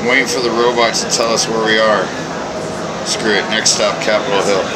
I'm waiting for the robots to tell us where we are. Screw it. Next stop, Capitol Hill.